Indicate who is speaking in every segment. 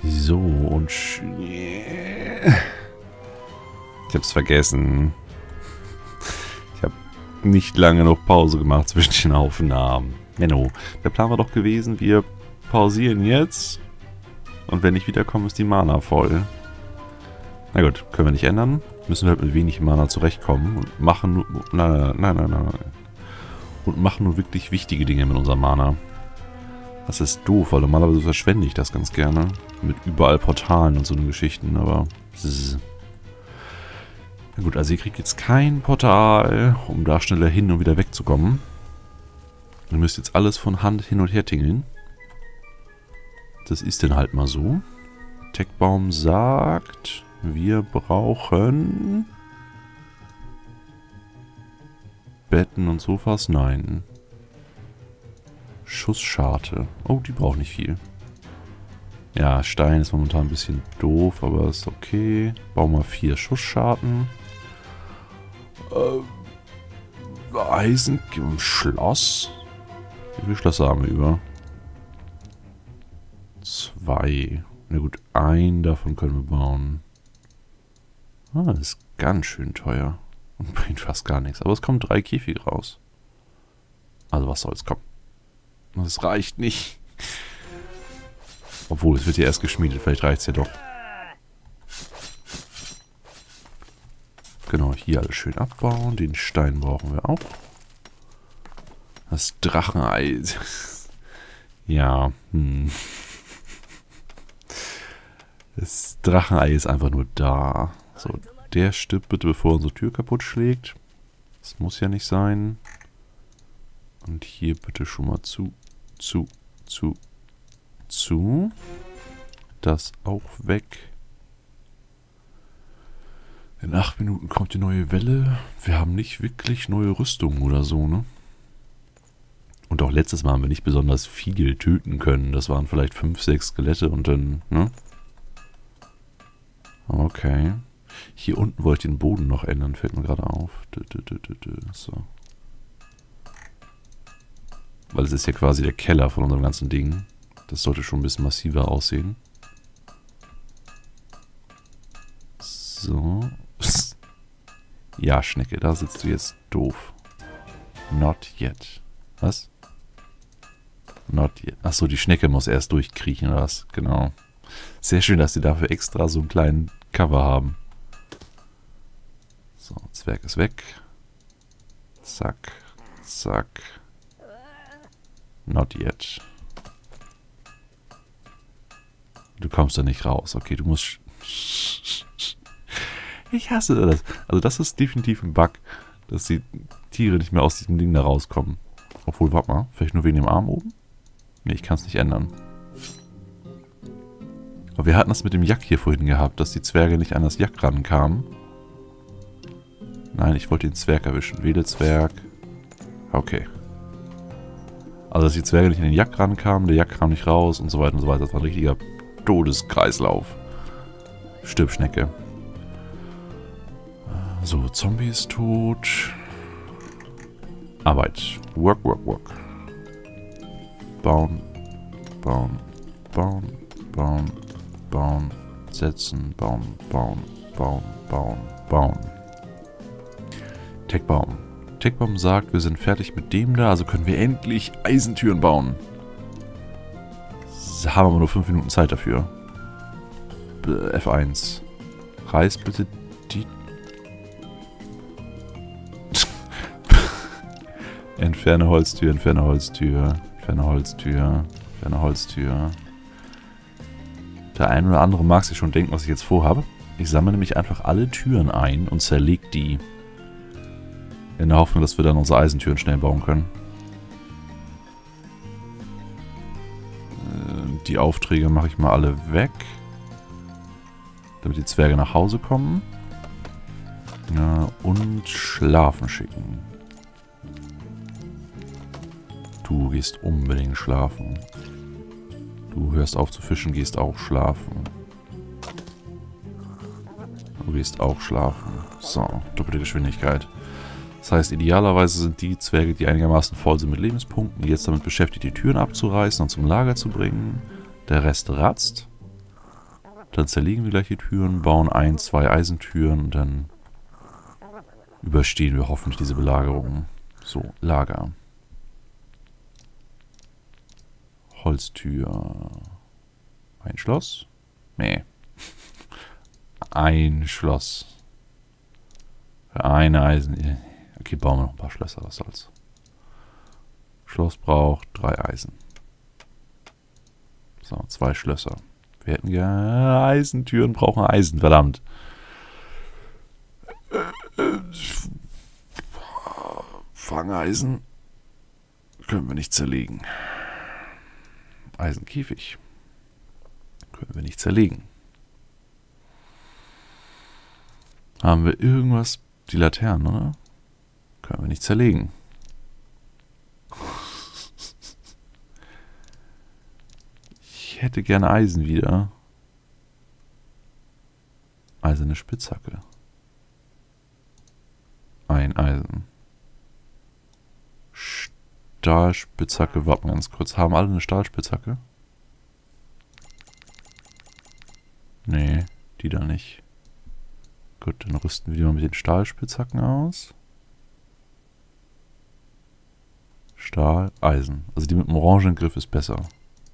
Speaker 1: So, und... Ich hab's vergessen. Ich habe nicht lange noch Pause gemacht zwischen den Aufnahmen. Menno, der Plan war doch gewesen, wir pausieren jetzt. Und wenn ich wiederkomme, ist die Mana voll. Na gut, können wir nicht ändern. Müssen wir halt mit wenig Mana zurechtkommen. Und machen nur... Nein. Und machen nur wirklich wichtige Dinge mit unserer Mana. Das ist doof, weil normalerweise verschwende ich das ganz gerne. Mit überall Portalen und so eine Geschichten, aber... Na gut, also ihr kriegt jetzt kein Portal, um da schneller hin und wieder wegzukommen. Ihr müsst jetzt alles von Hand hin und her tingeln. Das ist dann halt mal so. Techbaum sagt, wir brauchen... Betten und Sofas? Nein. Schussscharte. Oh, die braucht nicht viel. Ja, Stein ist momentan ein bisschen doof, aber ist okay. Bauen wir 4 Schussscharten. Eisen... Schloss? Wie viele Schlösser haben wir über? 2. Na gut, ein davon können wir bauen. Ah, das ist ganz schön teuer. Und bringt fast gar nichts. Aber es kommen 3 Käfige raus. Also was soll's, komm. Das reicht nicht. Obwohl, es wird ja erst geschmiedet. Vielleicht reicht's ja doch. Genau, hier alles schön abbauen. Den Stein brauchen wir auch. Das Drachenei. Ja, Das Drachenei ist einfach nur da. So, der stirbt bitte, bevor unsere Tür kaputt schlägt. Das muss ja nicht sein. Und hier bitte schon mal zu. Das auch weg. In 8 Minuten kommt die neue Welle. Wir haben nicht wirklich neue Rüstungen oder so, ne? Und auch letztes Mal haben wir nicht besonders viel töten können. Das waren vielleicht 5, 6 Skelette und dann, ne? Okay. Hier unten wollte ich den Boden noch ändern, fällt mir gerade auf. So. Weil es ist ja quasi der Keller von unserem ganzen Ding. Das sollte schon ein bisschen massiver aussehen. So. Ja, Schnecke, da sitzt du jetzt doof. Not yet. Was? Not yet. Achso, die Schnecke muss erst durchkriechen, oder was? Genau. Sehr schön, dass sie dafür extra so einen kleinen Cover haben. So, Zwerg ist weg. Zack. Zack. Not yet. Du kommst da nicht raus. Okay, du musst... Ich hasse das. Also das ist definitiv ein Bug, dass die Tiere nicht mehr aus diesem Ding da rauskommen. Obwohl, warte mal. Vielleicht nur wegen dem Arm oben? Ne, ich kann es nicht ändern. Aber wir hatten das mit dem Jack hier vorhin gehabt, dass die Zwerge nicht an das Jack rankamen. Nein, ich wollte den Zwerg erwischen. Wähle Zwerg. Okay. Also, dass die Zwerge nicht an den Jack rankamen, der Jack kam nicht raus und so weiter und so weiter. Das war ein richtiger Todeskreislauf. Stirb, Schnecke. So, Zombie ist tot. Arbeit. Work. Bauen. Setzen. Bauen. Techbaum. Techbaum sagt, wir sind fertig mit dem da, also können wir endlich Eisentüren bauen. Haben aber nur 5 Minuten Zeit dafür. F1. Reiß bitte die... Entferne Holztür. Der eine oder andere mag sich schon denken, was ich jetzt vorhabe. Ich sammle nämlich einfach alle Türen ein und zerlege die. In der Hoffnung, dass wir dann unsere Eisentüren schnell bauen können. Die Aufträge mache ich mal alle weg. Damit die Zwerge nach Hause kommen. Ja, und schlafen schicken. Du gehst unbedingt schlafen. Du hörst auf zu fischen, gehst auch schlafen. Du gehst auch schlafen. So, doppelte Geschwindigkeit. Das heißt, idealerweise sind die Zwerge, die einigermaßen voll sind mit Lebenspunkten, jetzt damit beschäftigt, die Türen abzureißen und zum Lager zu bringen. Der Rest ratzt. Dann zerlegen wir gleich die Türen, bauen 1, 2 Eisentüren und dann überstehen wir hoffentlich diese Belagerung. So, Lager. Holztür. Ein Schloss? Nee. Ein Schloss. Für eine Eisen. Okay, bauen wir noch ein paar Schlösser, was soll's. Schloss braucht 3 Eisen. So, 2 Schlösser. Wir hätten gerne Eisentüren, brauchen Eisen, verdammt. Fangeisen können wir nicht zerlegen. Eisenkäfig können wir nicht zerlegen. Haben wir irgendwas? Die Laternen, oder? Können wir nicht zerlegen. Ich hätte gerne Eisen wieder. Eiserne Spitzhacke. Ein Eisen. Stahlspitzhacke, warten wir ganz kurz. Haben alle eine Stahlspitzhacke? Nee, die da nicht. Gut, dann rüsten wir die mal mit den Stahlspitzhacken aus. Stahl, Eisen. Also die mit dem orangen Griff ist besser.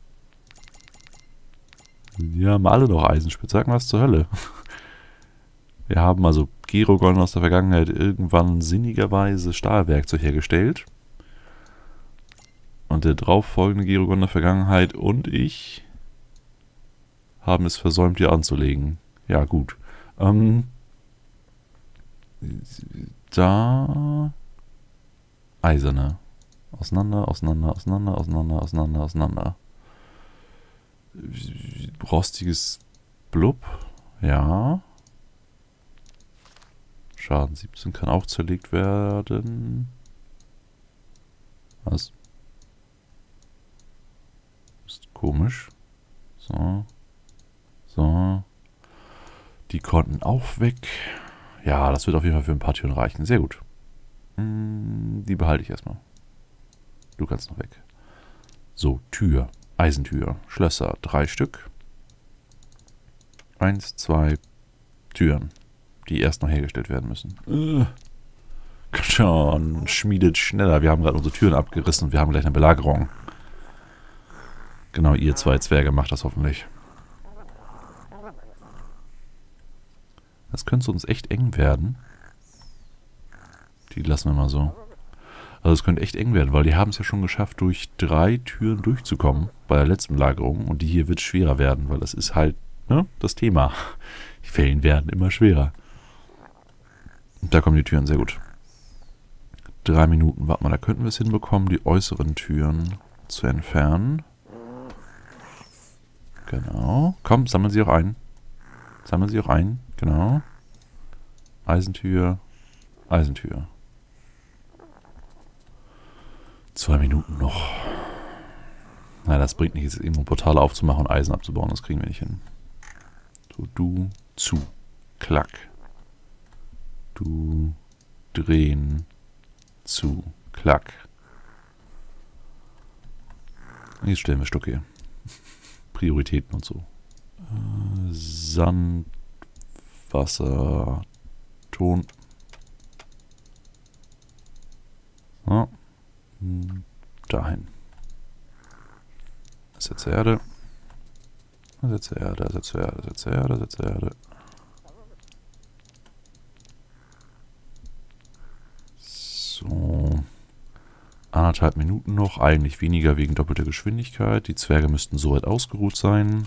Speaker 1: Die haben alle noch Eisenspitzhacken, was zur Hölle. Wir haben also Gerogon aus der Vergangenheit irgendwann sinnigerweise Stahlwerkzeug hergestellt. Und der darauffolgende Gerogon der Vergangenheit und ich haben es versäumt, hier anzulegen. Ja, gut. Da eiserne. Auseinander, auseinander, auseinander, auseinander, auseinander, auseinander. Rostiges Blub. Ja. Schaden 17 kann auch zerlegt werden. Was? Ist komisch. So. So. Die konnten auch weg. Ja, das wird auf jeden Fall für ein paar Türen reichen. Sehr gut. Die behalte ich erstmal. Du kannst noch weg. So, Tür. Eisentür. Schlösser. 3 Stück. 1, 2 Türen, die erst noch hergestellt werden müssen. Schon, schmiedet schneller. Wir haben gerade unsere Türen abgerissen und wir haben gleich eine Belagerung. Genau, ihr 2 Zwerge macht das hoffentlich. Das könnte uns echt eng werden. Die lassen wir mal so. Also es könnte echt eng werden, weil die haben es ja schon geschafft, durch 3 Türen durchzukommen bei der letzten Belagerung. Und die hier wird schwerer werden, weil das ist halt, ne, das Thema. Die Fällen werden immer schwerer. Und da kommen die Türen, sehr gut. 3 Minuten, warte mal, da könnten wir es hinbekommen, die äußeren Türen zu entfernen. Genau. Komm, sammeln Sie auch ein. Sammeln Sie auch ein, genau. Eisentür, Eisentür. 2 Minuten noch. Na, das bringt nichts, jetzt irgendwo ein Portal aufzumachen und Eisen abzubauen. Das kriegen wir nicht hin. So, du, zu. Klack. Du, drehen, zu. Klack. Jetzt stellen wir Stocke. Prioritäten und so. Sand, Wasser, Ton. So. Dahin. Ersetze Erde. Ersetze Erde, ersetze Erde, ersetze Erde, ersetze Erde. So. 1,5 Minuten noch. Eigentlich weniger wegen doppelter Geschwindigkeit. Die Zwerge müssten soweit ausgeruht sein.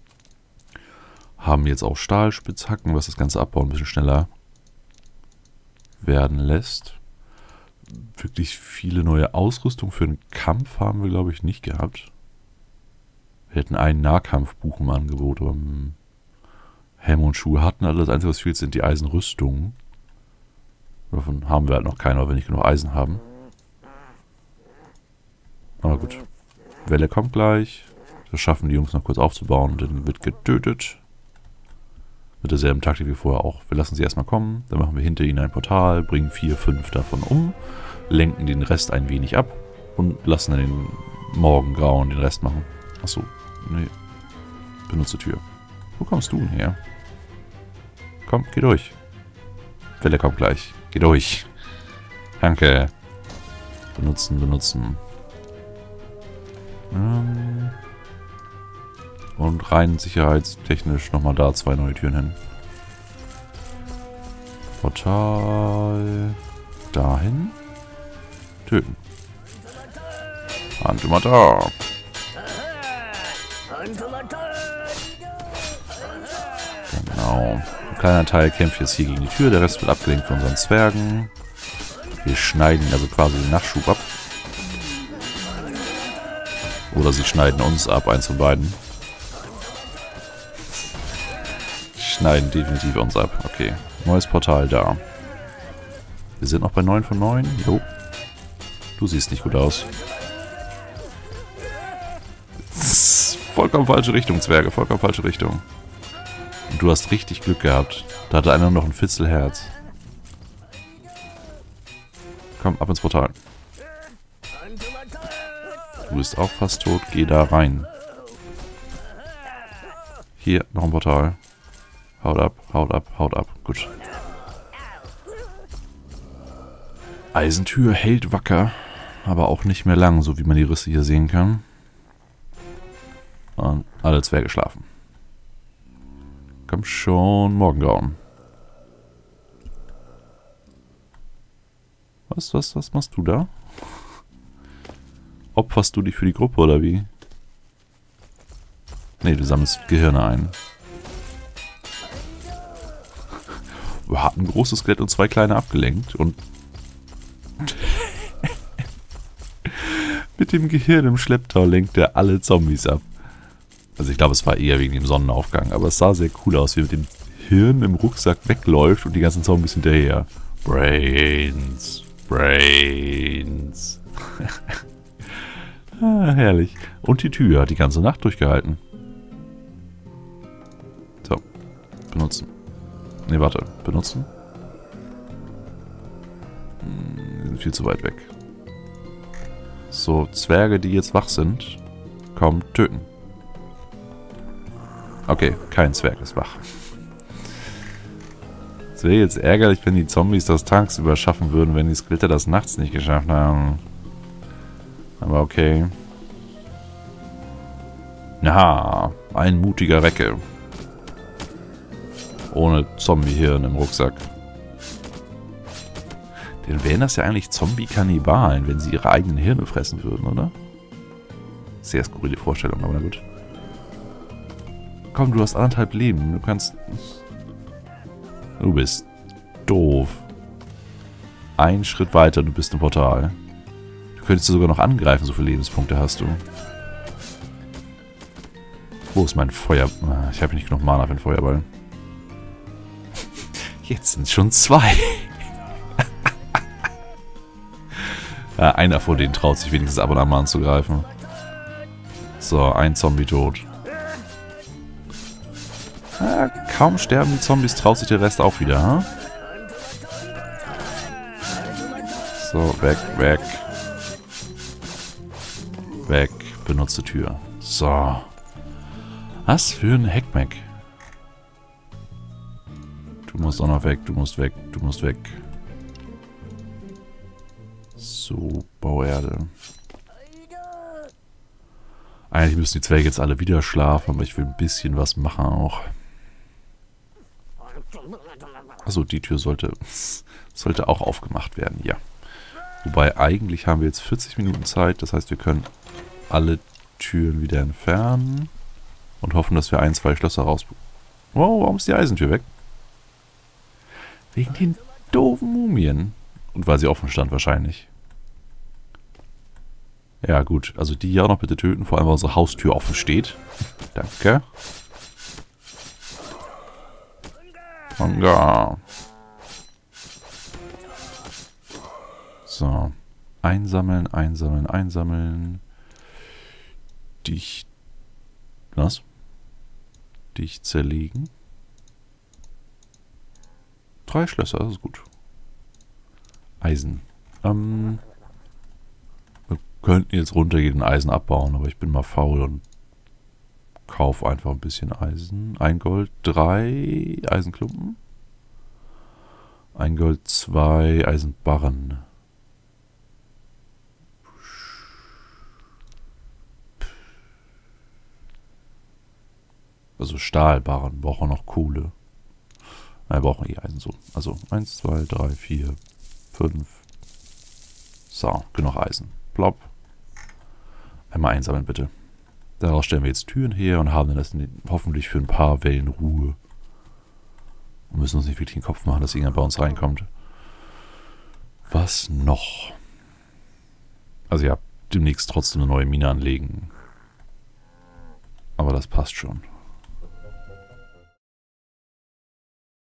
Speaker 1: Haben jetzt auch Stahlspitzhacken, was das ganze Abbauen ein bisschen schneller werden lässt. Wirklich viele neue Ausrüstung für den Kampf haben wir, glaube ich, nicht gehabt. Wir hätten einen Nahkampfbuch im Angebot, aber Helme und Schuhe hatten alle. Das Einzige, was fehlt, sind die Eisenrüstungen. Davon haben wir halt noch keine, weil wir nicht genug Eisen haben. Aber gut. Welle kommt gleich. Das schaffen die Jungs noch kurz aufzubauen. Dann wird getötet. Mit derselben Taktik wie vorher auch. Wir lassen sie erstmal kommen. Dann machen wir hinter ihnen ein Portal. Bringen 4, 5 davon um. Lenken den Rest ein wenig ab. Und lassen dann den Morgengrauen den Rest machen. Achso. Nee. Benutze Tür. Wo kommst du denn her? Komm, geh durch. Welle kommt gleich. Geh durch. Danke. Benutzen, benutzen. Und rein sicherheitstechnisch nochmal da 2 neue Türen hin. Portal. Dahin. Töten. Antimatar. Genau. Ein kleiner Teil kämpft jetzt hier gegen die Tür. Der Rest wird abgelenkt von unseren Zwergen. Wir schneiden also quasi den Nachschub ab. Oder sie schneiden uns ab, eins von beiden. Schneiden definitiv uns ab. Okay. Neues Portal da. Wir sind noch bei 9 von 9. Jo. Du siehst nicht gut aus. Vollkommen falsche Richtung, Zwerge. Vollkommen falsche Richtung. Und du hast richtig Glück gehabt. Da hatte einer noch ein Fitzelherz. Komm, ab ins Portal. Du bist auch fast tot. Geh da rein. Hier, noch ein Portal. Haut ab, haut ab, haut ab. Gut. Eisentür hält wacker. Aber auch nicht mehr lang, so wie man die Risse hier sehen kann. Und alle Zwerge schlafen. Komm schon, Morgengrauen. Was machst du da? Opferst du dich für die Gruppe, oder wie? Ne, du sammelst Gehirne ein. Wir hatten ein großes Skelett und 2 kleine abgelenkt und... mit dem Gehirn im Schlepptau lenkt er alle Zombies ab. Also ich glaube, es war eher wegen dem Sonnenaufgang, aber es sah sehr cool aus, wie er mit dem Hirn im Rucksack wegläuft und die ganzen Zombies hinterher. Brains. Brains. Ah, herrlich. Und die Tür hat die ganze Nacht durchgehalten. So. Benutzen. Ne, warte. Benutzen. Die sind viel zu weit weg. So, Zwerge, die jetzt wach sind, komm, töten. Okay, kein Zwerg ist wach. Es wäre jetzt ärgerlich, wenn die Zombies das tagsüber schaffen würden, wenn die Skelette das nachts nicht geschafft haben. Aber okay. Na, ein mutiger Recke. Ohne Zombie-Hirn im Rucksack. Dann wären das ja eigentlich Zombie-Kannibalen, wenn sie ihre eigenen Hirne fressen würden, oder? Sehr skurrile Vorstellung, aber na gut. Komm, du hast 1,5 Leben. Du kannst... Du bist doof. Ein Schritt weiter, du bist im Portal. Du könntest sogar noch angreifen, so viele Lebenspunkte hast du. Wo ist mein Feuer... Ich habe nicht genug Mana für den Feuerball. Jetzt sind es schon 2. Ja, einer von denen traut sich wenigstens ab und an mal anzugreifen. So, ein Zombie tot. Ja, kaum sterben die Zombies, traut sich der Rest auch wieder, hm? So, weg, weg. Weg, benutze Tür. So. Was für ein Heckmeck. Du musst auch noch weg, du musst weg, du musst weg. So, Bauerde. Eigentlich müssen die Zwerge jetzt alle wieder schlafen, aber ich will ein bisschen was machen auch. Achso, die Tür sollte auch aufgemacht werden, ja. Wobei, eigentlich haben wir jetzt 40 Minuten Zeit, das heißt, wir können alle Türen wieder entfernen und hoffen, dass wir 1, 2 Schlösser rausbekommen. Wow, warum ist die Eisentür weg? Wegen den doofen Mumien. Und weil sie offen stand wahrscheinlich. Ja gut, also die ja auch noch bitte töten, vor allem weil unsere Haustür offen steht. Danke. Manga. So. Einsammeln, einsammeln, einsammeln. Dich... Was? Dich zerlegen. 3 Schlösser, das ist gut. Eisen. Wir könnten jetzt runtergehen und Eisen abbauen, aber ich bin mal faul und Kauf einfach ein bisschen Eisen. 1 Gold, 3 Eisenklumpen. 1 Gold, 2 Eisenbarren. Also Stahlbarren. Brauchen wir noch Kohle. Wir brauchen eh Eisen so. Also 1, 2, 3, 4, 5. So, genug Eisen. Plopp. Einmal einsammeln bitte. Daraus stellen wir jetzt Türen her und haben dann hoffentlich für ein paar Wellen Ruhe. Und müssen uns nicht wirklich den Kopf machen, dass irgendjemand bei uns reinkommt. Was noch? Also ja, demnächst trotzdem eine neue Mine anlegen. Aber das passt schon.